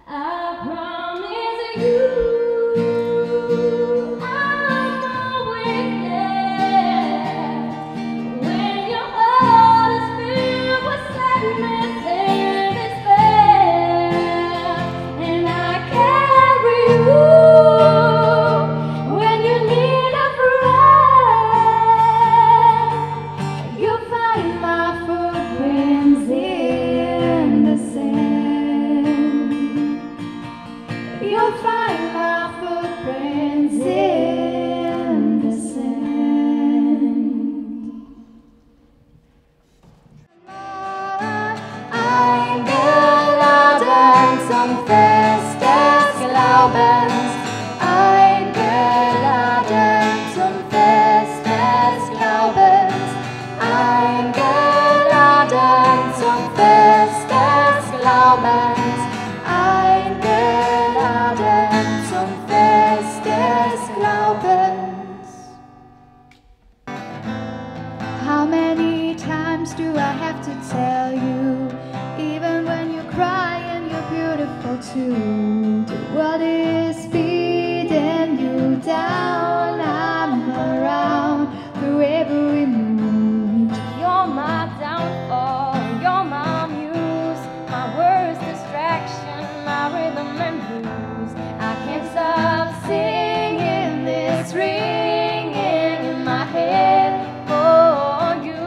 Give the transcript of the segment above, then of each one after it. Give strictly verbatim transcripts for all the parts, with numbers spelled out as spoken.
I promise you. You'll find my footprints in the sand. Eingeladen zum Fest des Glaubens. Eingeladen zum Fest des Glaubens. Eingeladen zum Fest des Glaubens. Eingeladen zum Fest des Glaubens. How many times do I have to tell you, even when you cry and you're beautiful too, the world is beating you down. I'm around through every mood. You're my downfall, you're my muse, my worst distraction, my rhythm and blues. I can't stop singing this, ringing in my head for you.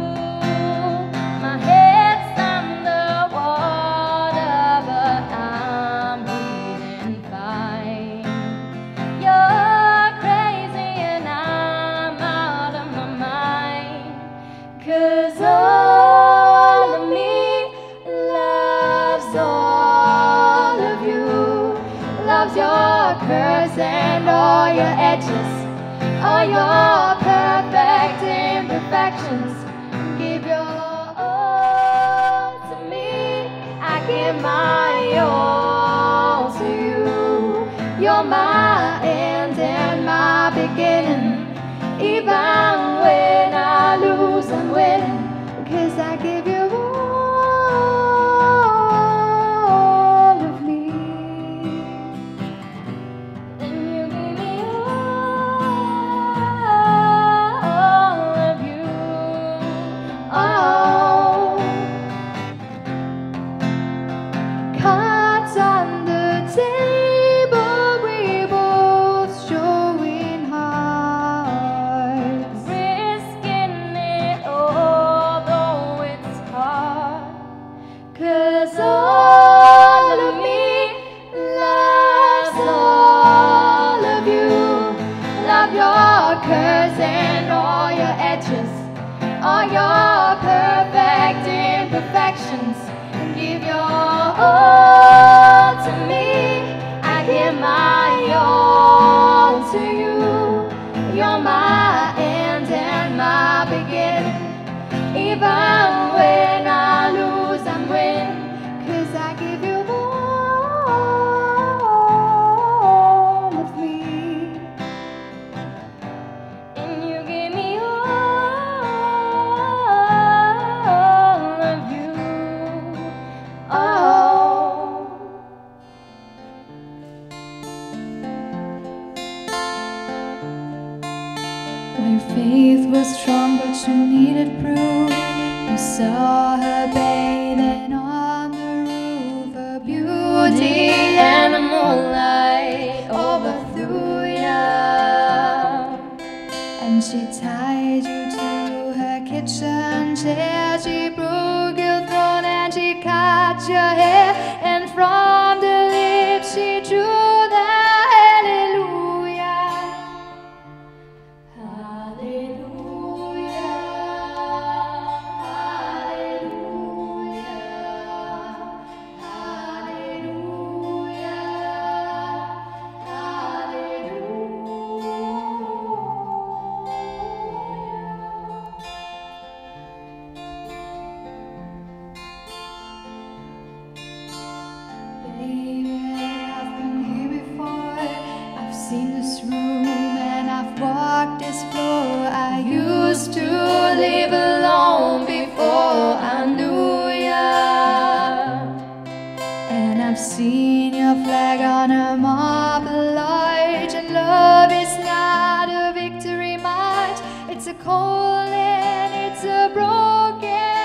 My head's underwater, but I'm breathing fine. You're crazy and I'm out of my mind, 'cause all of me loves all of you. Loves your curves and all your edges, all your perfect imperfections. Give your all to me, I give my all to you. You're my end and my beginning. Even when I lose, I'm winning, 'cause I give you all of me. And you give me all of you. Oh, cards on the table, we both showing hearts, risking it although it's hard. 'Cause all of me loves all of you. Love your curves and all your edges, all your perfect imperfections. Give your all to me, I give my all to you. You're my end and my beginning. Even when I lose, I'm winning, 'cause I give you all of me. And you give me all of you. Oh, well, your faith was strong, but you needed proof. You saw her bathing on the roof, her beauty and the moonlight overthrew you. And she tied you to her kitchen chair. She broke your throat and she cut your hair. And from the lips she drew the hallelujah. Hallelujah. Hallelujah. Hallelujah. seen your flag on a marble light. And love is not a victory march, it's a calling, it's a broken